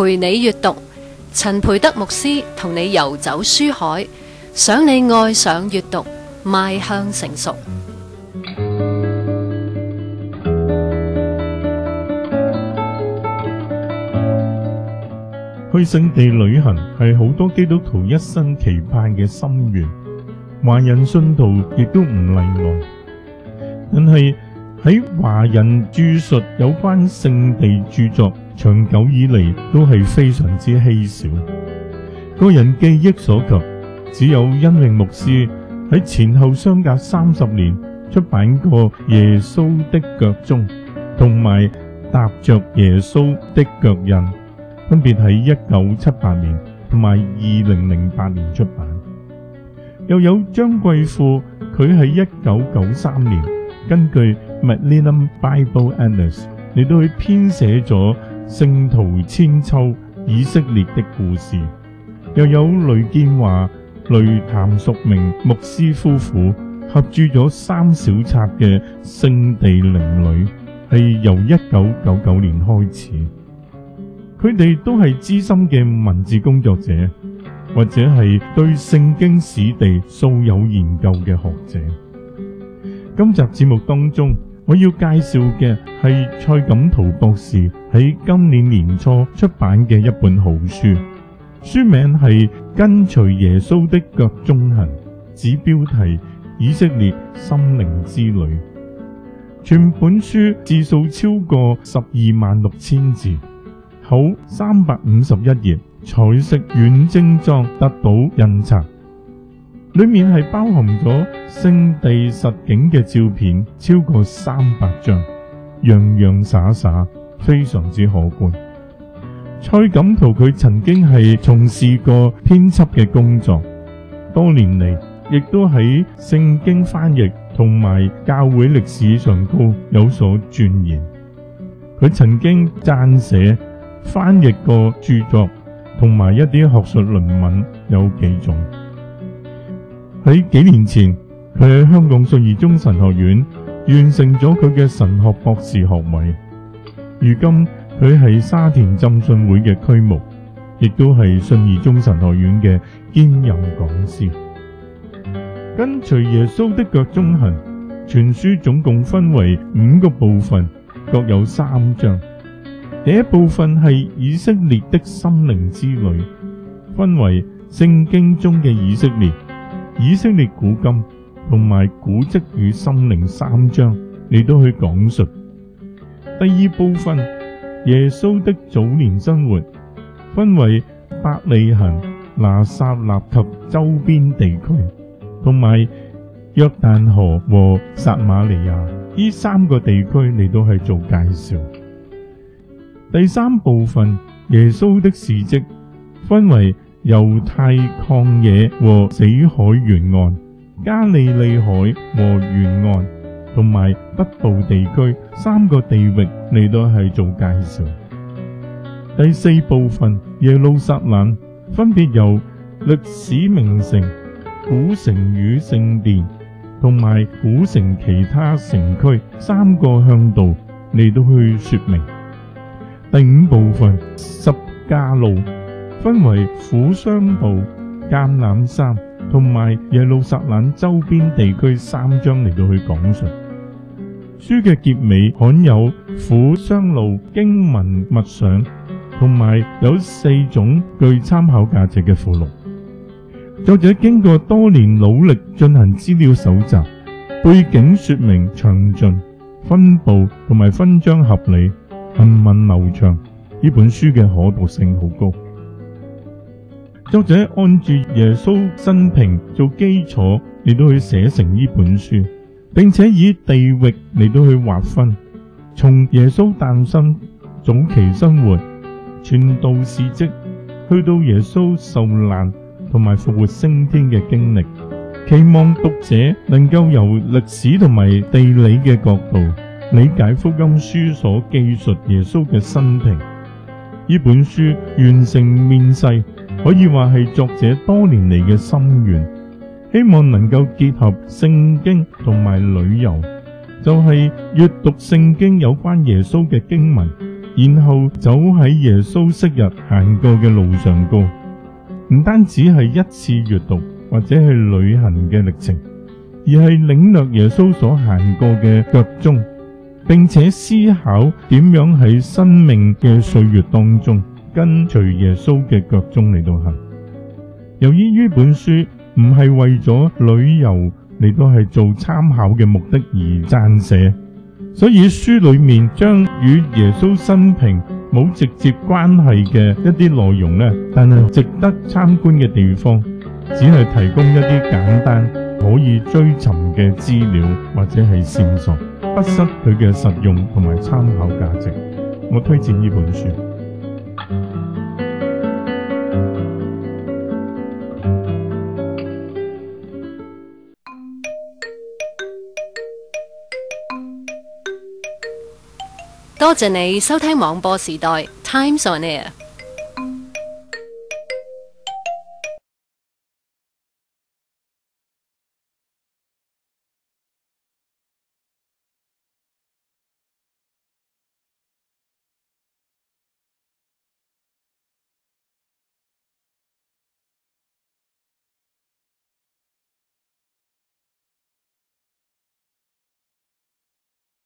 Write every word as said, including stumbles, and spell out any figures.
陪你閱讀，陳培德牧師同你遊走書海，想你愛上閱讀，邁向成熟。 去聖地旅行係好多基督徒一生期盼嘅心願，華人信徒亦都唔例外。但係喺華人著述有關聖地著作，長久以嚟都係非常之稀少。個人記憶所及，只有恩榮牧師喺前後相隔三十年出版過《耶穌的腳蹤》同埋《踏着耶穌的腳印》，分別喺一九七八年同埋二零零八年出版。又有張貴富，佢喺一九九三年根據 Millennium Bible Atlas 嚟到去編寫咗聖徒千秋以色列的故事。又有雷建華、雷譚淑明牧師夫婦合著咗三小冊嘅聖地靈旅，係由一九九九年開始。佢哋都係資深嘅文字工作者，或者係對聖經史地素有研究嘅學者。今集節目當中，我要介紹嘅係蔡錦濤博士喺今年年初出版嘅一本好書，書名係《跟隨耶穌的腳蹤行》，子標題以色列心靈之旅。全本書字數超過十二萬六千字，厚三百五十一頁，彩色軟精裝，得到印刷。裏面係包含咗聖地實景嘅照片，超過三百張，洋洋灑灑，非常之可觀。蔡錦濤佢曾經係從事過編輯嘅工作，多年嚟亦都喺聖經翻譯同埋教會歷史上高有所鑽研。佢曾經撰寫、翻譯過著作同埋一啲學術論文有幾種。喺幾年前，佢喺香港信義中神學院完成咗佢嘅神學博士學位。如今佢係沙田浸信會嘅區牧，亦都係信義中神學院嘅兼任講師。跟隨耶穌的腳蹤行，全書總共分為五個部分，各有三章。第一部分係以色列的心靈之旅，分為聖經中嘅以色列、以色列古今同埋古蹟與心靈三章，你都去講述。第二部分耶穌的早年生活，分為伯利恆、拿撒勒及周邊地區，同埋約旦河和撒瑪利亞呢三個地區，你都係做介紹。第三部分耶穌的事蹟，分為猶太曠野和死海沿岸、加利利海和沿岸同埋北部地區三個地域，你都係做介紹。第四部分耶路撒冷，分別由歷史名城、古城與聖殿同埋古城其他城區三個向度，你都去說明。第五部分十架路，分為苦商道、橄欖山同埋耶路撒冷周邊地區三章嚟到去講述。書嘅結尾罕有苦商路經文默想，同埋有四種具參考價值嘅附錄。作者經過多年努力進行資料搜集，背景說明詳盡，分布同埋分章合理，行文流暢，呢本書嘅可讀性好高。作者按住耶穌生平做基礎嚟到去寫成呢本書，並且以地域嚟到去劃分，從耶穌誕生、早期生活、傳道事蹟，去到耶穌受難同埋復活升天嘅經歷，期望讀者能夠由歷史同埋地理嘅角度理解福音書所記述耶穌嘅生平。呢本書完成面世，可以話係作者多年嚟嘅心願，希望能夠結合聖經同埋旅遊，就係閱讀聖經有關耶穌嘅經文， 然後走喺耶穌昔日行過嘅路上高，唔單止係一次閱讀或者係旅行嘅歷程，而係領略耶穌所行過嘅腳蹤，並且思考點樣喺生命嘅歲月當中跟隨耶穌嘅腳蹤嚟到行。由於呢本書唔係為咗旅遊嚟到係做參考嘅目的而撰寫，所以書裏面將與耶穌生平冇直接關係嘅一啲內容呢，但係值得參觀嘅地方，只係提供一啲簡單可以追尋嘅資料或者係線索，不失佢嘅實用同埋參考價值。我推薦呢本書。 多謝你收聽網播時代 Times on Air。